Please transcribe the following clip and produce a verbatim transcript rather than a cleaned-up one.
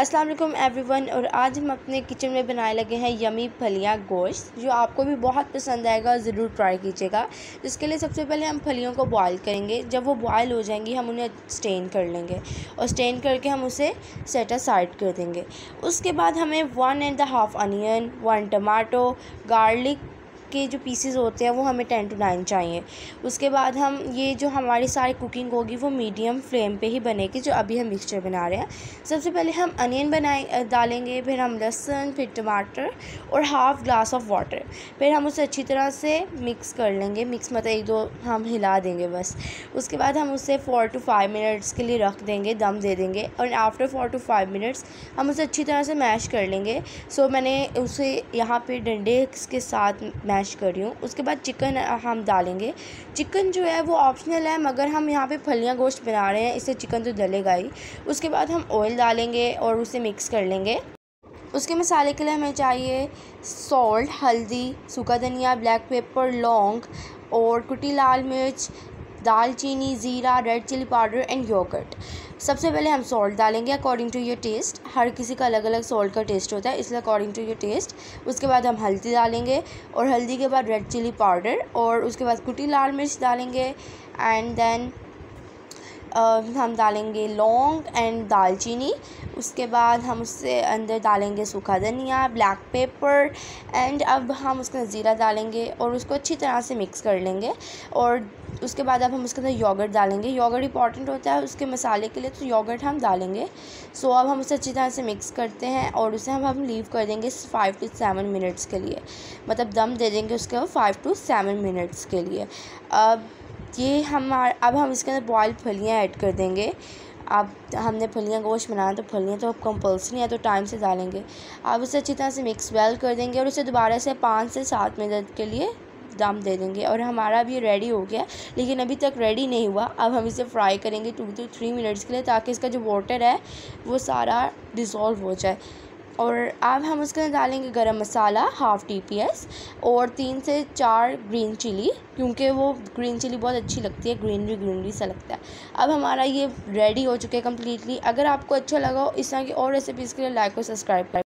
अस्सलाम वालेकुम एवरीवन। और आज हम अपने किचन में बनाने लगे हैं यमी फलियां गोश्त, जो आपको भी बहुत पसंद आएगा, ज़रूर ट्राई कीजिएगा। जिसके लिए सबसे पहले हम फलियों को बॉईल करेंगे। जब वो बॉईल हो जाएंगी हम उन्हें स्टेन कर लेंगे और स्टेन करके हम उसे सेट असाइड कर देंगे। उसके बाद हमें one and the half onion, one tomato, garlic के जो पीसेस होते हैं वो हमें टेन टू नाइन चाहिए। उसके बाद हम ये जो हमारी सारी कुकिंग होगी वो मीडियम फ्लेम पे ही बनेगी, जो अभी हम मिक्सचर बना रहे हैं। सबसे पहले हम अनियन बनाए डालेंगे, फिर हम लहसुन, फिर टमाटर और हाफ़ ग्लास ऑफ वाटर। फिर हम उसे अच्छी तरह से मिक्स कर लेंगे। मिक्स मतलब एक दो हम हिला देंगे बस। उसके बाद हम उसे फ़ोर टू फाइव मिनट्स के लिए रख देंगे, दम दे देंगे। और after four to five minutes हम उसे अच्छी तरह से मैश कर लेंगे। सो मैंने उसे यहाँ पे डंडे के साथ मैश कर रही हूँ। उसके बाद चिकन हम डालेंगे। चिकन जो है वो ऑप्शनल है, मगर हम यहाँ पे फलियां गोश्त बना रहे हैं, इससे चिकन तो डलेगा ही। उसके बाद हम ऑयल डालेंगे और उसे मिक्स कर लेंगे। उसके मसाले के लिए हमें चाहिए सॉल्ट, हल्दी, सूखा धनिया, ब्लैक पेपर, लौंग और कुटी लाल मिर्च, दालचीनी, ज़ीरा, red chilli powder and yoghurt. सबसे पहले हम सॉल्ट डालेंगे अकॉर्डिंग टू योर टेस्ट। हर किसी का अलग अलग सॉल्ट का टेस्ट होता है, इसलिए अकॉर्डिंग टू योर टेस्ट। उसके बाद हम हल्दी डालेंगे और हल्दी के बाद रेड चिली पाउडर और उसके बाद कुटी लाल मिर्च डालेंगे। एंड देन Uh, हम डालेंगे लौंग एंड दालचीनी। उसके बाद हम उससे अंदर डालेंगे सूखा धनिया, ब्लैक पेपर एंड अब हम उसके अंदर ज़ीरा डालेंगे और उसको अच्छी तरह से मिक्स कर लेंगे। और उसके बाद अब हम उसके अंदर योगर्ट डालेंगे। योगर्ट इंपॉर्टेंट होता है उसके मसाले के लिए, तो योगर्ट हम डालेंगे। सो अब हम उसे अच्छी तरह से मिक्स करते हैं और उसे हम हम लीव कर देंगे फाइव टू सेवन मिनट्स के लिए, मतलब दम दे देंगे उसके फाइव टू सेवन मिनट्स के लिए। अब ये हमारा अब हम इसके अंदर बॉयल फलियाँ ऐड कर देंगे। अब हमने फलियाँ गोश्त बनाना, तो फलियाँ तो अब कंपल्सरी है, तो टाइम से डालेंगे। अब उसे अच्छी तरह से मिक्स वेल कर देंगे और उसे दोबारा से पाँच से सात मिनट के लिए दम दे देंगे। और हमारा भी रेडी हो गया, लेकिन अभी तक रेडी नहीं हुआ। अब हम इसे फ्राई करेंगे टू टू थ्री मिनट्स के लिए, ताकि इसका जो वाटर है वो सारा डिज़ोल्व हो जाए। और अब हम उसके अंदर डालेंगे garam masala half T P S और तीन से चार ग्रीन चिली, क्योंकि वो ग्रीन चिली बहुत अच्छी लगती है, ग्रीनरी ग्रीनरी सा लगता है। अब हमारा ये रेडी हो चुके हैं कम्प्लीटली। अगर आपको अच्छा लगा हो इस तरह की और रेसिपीज़ के लिए लाइक और सब्सक्राइब करें।